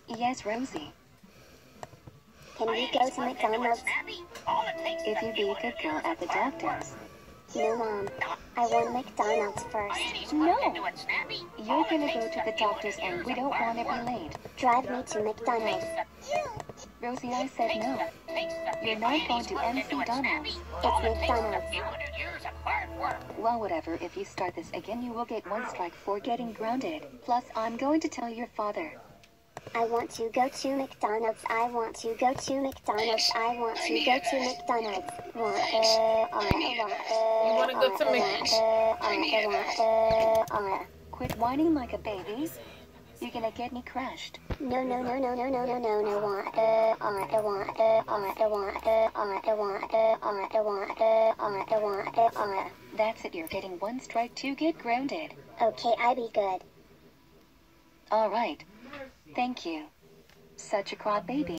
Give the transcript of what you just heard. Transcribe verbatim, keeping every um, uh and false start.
Yes, Rosie. Can we go to McDonald's? If you be a good girl at the doctor's. No, Mom. I want McDonald's first. No! You're gonna go to the doctor's and we don't want to be late. Drive me to McDonald's. Rosie, I said no. You're not going to M C Donald's. It's McDonald's. Well, whatever. If you start this again, you will get one strike for getting grounded. Plus, I'm going to tell your father. I want to go to McDonald's. I want to go to McDonald's. I want to go to McDonald's. Want, uh, uh, want, uh, You want to go to McDonald's? uh, uh, uh, Quit whining like a baby. You're gonna get me crushed. No, no, no, no, no, no, no, no, no, want, uh, uh, want, uh, uh, want, uh, uh, want, uh, uh, want, uh, uh, want, uh, uh. That's it. You're getting one strike to get grounded. Okay, I be good. All right. Thank you. Such a crybaby.